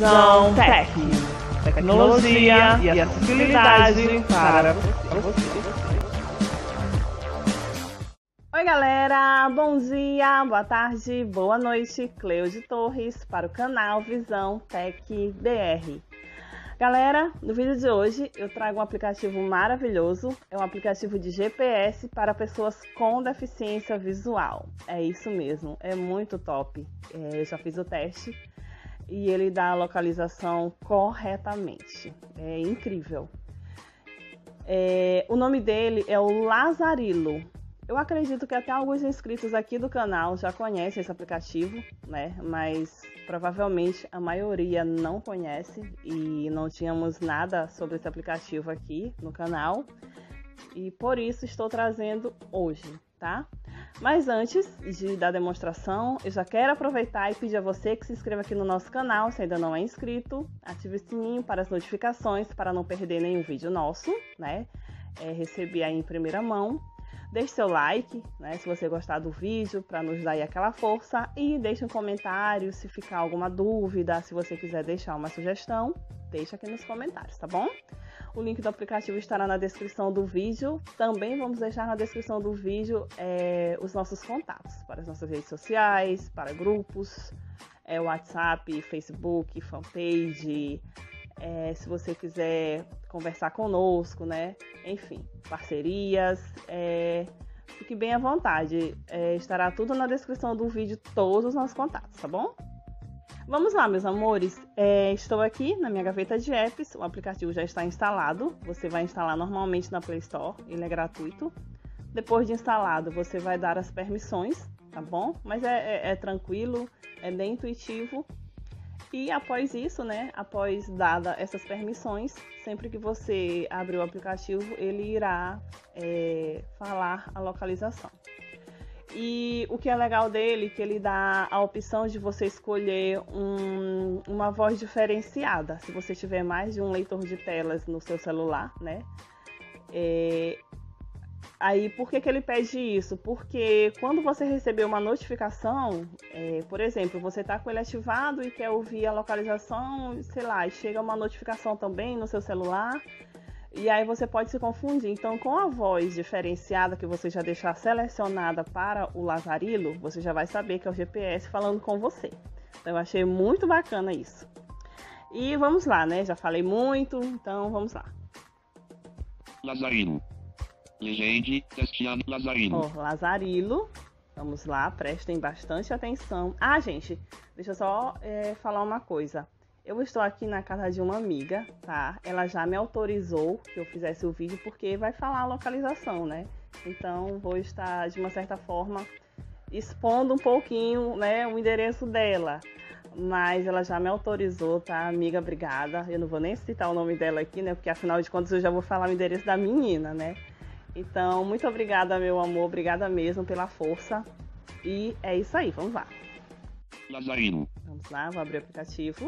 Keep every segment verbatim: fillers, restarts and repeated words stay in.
Visão Tech, tecnologia e acessibilidade para você. Oi galera, bom dia, boa tarde, boa noite, Cleude Torres para o canal Visão Tech B R. Galera, no vídeo de hoje eu trago um aplicativo maravilhoso, é um aplicativo de G P S para pessoas com deficiência visual. É isso mesmo, é muito top, é, eu já fiz o teste e ele dá a localização corretamente, é incrível. É, o nome dele é o Lazarilo. Eu acredito que até alguns inscritos aqui do canal já conhecem esse aplicativo, né? Mas provavelmente a maioria não conhece e não tínhamos nada sobre esse aplicativo aqui no canal. E por isso estou trazendo hoje, tá? Mas antes de dar demonstração, eu já quero aproveitar e pedir a você que se inscreva aqui no nosso canal, se ainda não é inscrito, ative o sininho para as notificações para não perder nenhum vídeo nosso, né? É, receber aí em primeira mão. Deixe seu like, né, se você gostar do vídeo, para nos dar aí aquela força. E deixe um comentário se ficar alguma dúvida, se você quiser deixar uma sugestão, deixa aqui nos comentários, tá bom? O link do aplicativo estará na descrição do vídeo. Também vamos deixar na descrição do vídeo é, os nossos contatos para as nossas redes sociais, para grupos, é, WhatsApp, Facebook, fanpage. É, se você quiser conversar conosco, né? Enfim, parcerias, é, fique bem à vontade. É, estará tudo na descrição do vídeo, todos os nossos contatos, tá bom? Vamos lá, meus amores. É, estou aqui na minha gaveta de apps, o aplicativo já está instalado. Você vai instalar normalmente na Play Store, ele é gratuito. Depois de instalado, você vai dar as permissões, tá bom? Mas é, é, é tranquilo, é bem intuitivo. E após isso, né, após dada essas permissões, sempre que você abrir o aplicativo, ele irá é, falar a localização. E o que é legal dele, que ele dá a opção de você escolher um, uma voz diferenciada. Se você tiver mais de um leitor de telas no seu celular, né? É, Aí, por que que ele pede isso? Porque quando você receber uma notificação, é, por exemplo, você está com ele ativado e quer ouvir a localização, sei lá, e chega uma notificação também no seu celular, e aí você pode se confundir. Então, com a voz diferenciada que você já deixar selecionada para o Lazarilo, você já vai saber que é o G P S falando com você. Então, eu achei muito bacana isso. E vamos lá, né? Já falei muito, então vamos lá. Lazarilo. Legende, Cristiano Lazarilo. Ó, Lazarilo. Vamos lá, prestem bastante atenção. Ah, gente, deixa eu só é, falar uma coisa. Eu estou aqui na casa de uma amiga, tá? Ela já me autorizou que eu fizesse o vídeo porque vai falar a localização, né? Então, vou estar, de uma certa forma, expondo um pouquinho, né, o endereço dela. Mas ela já me autorizou, tá? Amiga, obrigada. Eu não vou nem citar o nome dela aqui, né? Porque, afinal de contas, eu já vou falar o endereço da menina, né? Então, muito obrigada, meu amor. Obrigada mesmo pela força. E é isso aí, vamos lá. Lazarilo. Vamos lá, vou abrir o aplicativo.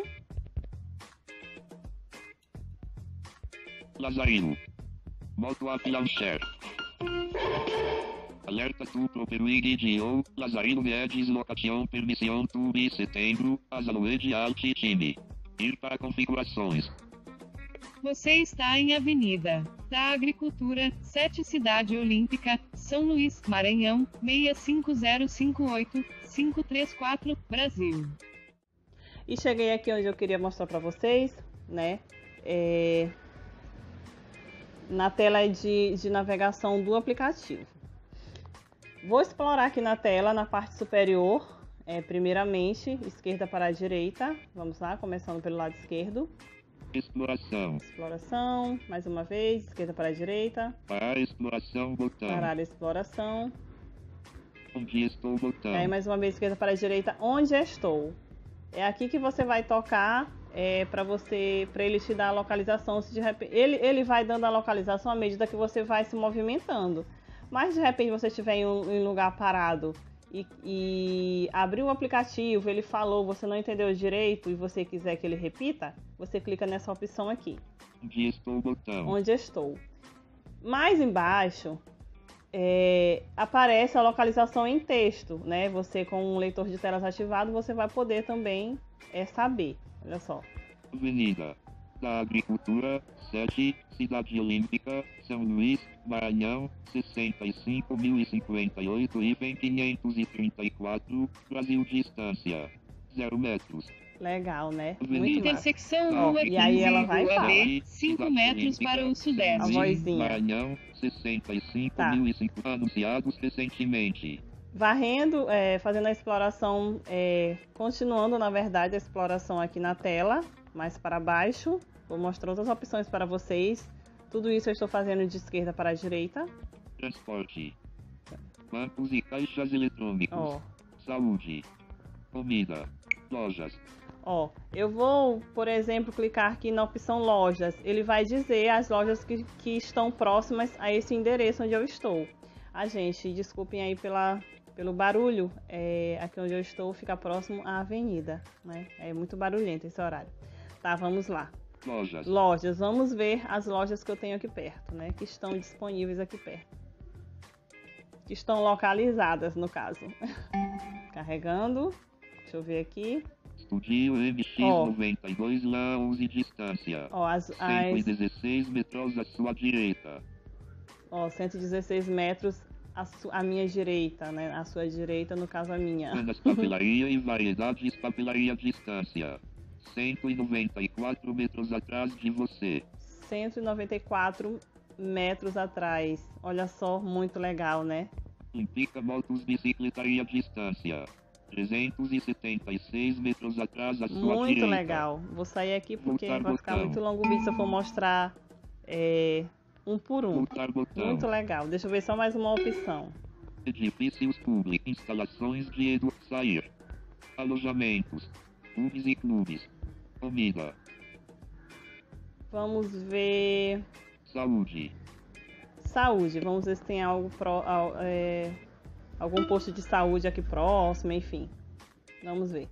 Lazarilo. Moto app launcher. Alerta tu properuigi de ou Lazarilo de deslocação permissão tube setembro, azaluede alt time. Ir para configurações. Você está em Avenida da Agricultura, sete Cidade Olímpica, São Luís, Maranhão, seis cinco zero cinco oito, cinco três quatro, Brasil. E cheguei aqui onde eu queria mostrar para vocês, né? É... Na tela de, de navegação do aplicativo. Vou explorar aqui na tela, na parte superior, é, primeiramente, esquerda para a direita. Vamos lá, começando pelo lado esquerdo. Exploração. Exploração, mais uma vez, esquerda para a direita. Parar exploração, botão. Parar a exploração. Onde estou, botão. Aí, mais uma vez, esquerda para a direita, onde estou. É aqui que você vai tocar é, para você, para ele te dar a localização. Se de repente, ele, ele vai dando a localização à medida que você vai se movimentando. Mas, de repente, você estiver em um, em um lugar parado e, e abriu o aplicativo, ele falou, você não entendeu direito e você quiser que ele repita, você clica nessa opção aqui. Onde estou, botão. Onde estou. Mais embaixo, é, aparece a localização em texto, né? Você com um leitor de telas ativado, você vai poder também é, saber. Olha só. Avenida da Agricultura, sete, Cidade Olímpica, São Luís, Maranhão, sessenta e cinco mil e cinquenta e oito e quinhentos e trinta e quatro, Brasil. Distância zero metros. Legal, né? Avenida. Muito massa. Intersecção Ó, Rua e aí ela vai e quinze, Rua fala. B, cinco metros para o A sudeste. vozinha. Maranhão, sessenta e cinco mil e cinquenta, anunciados recentemente. Varrendo, é, fazendo a exploração, é, continuando, na verdade, a exploração aqui na tela, mais para baixo. Vou mostrar outras opções para vocês. Tudo isso eu estou fazendo de esquerda para a direita. Transporte. Bancos e caixas eletrônicos. Ó, Saúde. Comida. Lojas. ó, eu vou, por exemplo, clicar aqui na opção lojas. Ele vai dizer as lojas que, que estão próximas a esse endereço onde eu estou. Ah, gente, desculpem aí pela, pelo barulho. É, aqui onde eu estou fica próximo à avenida, né? É muito barulhento esse horário. Tá, vamos lá. Lojas. Lojas, vamos ver as lojas que eu tenho aqui perto, né? Que estão disponíveis aqui perto. Que estão localizadas, no caso. Carregando. Deixa eu ver aqui. Estúdio M X Ó. noventa e dois lá onze distância. Ó, as, cento as, e dezesseis metros à sua direita. ó, cento e dezesseis metros à, su, à minha direita, né? À sua direita, no caso a minha. Apenas papelaria e variedades papelaria distância. cento e noventa e quatro metros atrás de você. cento e noventa e quatro metros atrás. Olha só, muito legal, né? Implica motos bicicletaria distância. trezentos e setenta e seis metros atrás à sua Muito direita. legal. Vou sair aqui porque Voltar vai ficar botão. muito longo o vídeo se eu for mostrar é, um por um. Voltar botão. Muito legal. Deixa eu ver só mais uma opção. Edifícios públicos. Instalações de edu... Sair. Alojamentos. Pubs e clubes. Comida. Vamos ver Saúde. saúde. Vamos ver se tem algo pró, al- é, algum posto de saúde aqui próximo, enfim. Vamos ver.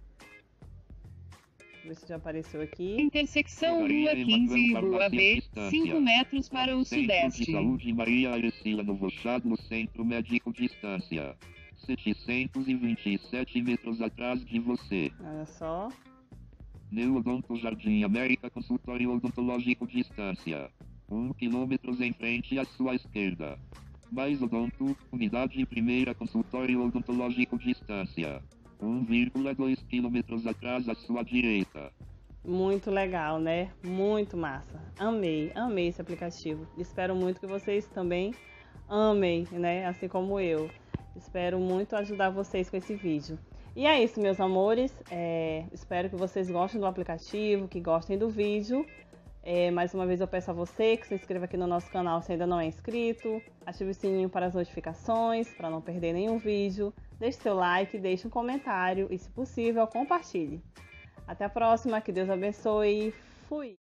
Ver se já apareceu aqui. Intersecção Maria Rua quinze e Emanuel Rua Farmácia B, Distância. cinco metros para o Centro de sudeste. Saúde Maria Arcila Novo Chado no Centro Médico Distância. setecentos e vinte e sete metros atrás de você. Olha só. Neodonto Jardim América Consultório Odontológico Distância. um quilômetro em frente à sua esquerda. Mais Odonto, Unidade Primeira Consultório Odontológico Distância. um vírgula dois quilômetros atrás à sua direita. Muito legal, né? Muito massa. Amei, amei esse aplicativo. Espero muito que vocês também amem, né? Assim como eu. Espero muito ajudar vocês com esse vídeo. E é isso, meus amores. É, espero que vocês gostem do aplicativo, que gostem do vídeo. É, mais uma vez eu peço a você que se inscreva aqui no nosso canal se ainda não é inscrito. Ative o sininho para as notificações, para não perder nenhum vídeo. Deixe seu like, deixe um comentário e, se possível, compartilhe. Até a próxima, que Deus abençoe. Fui!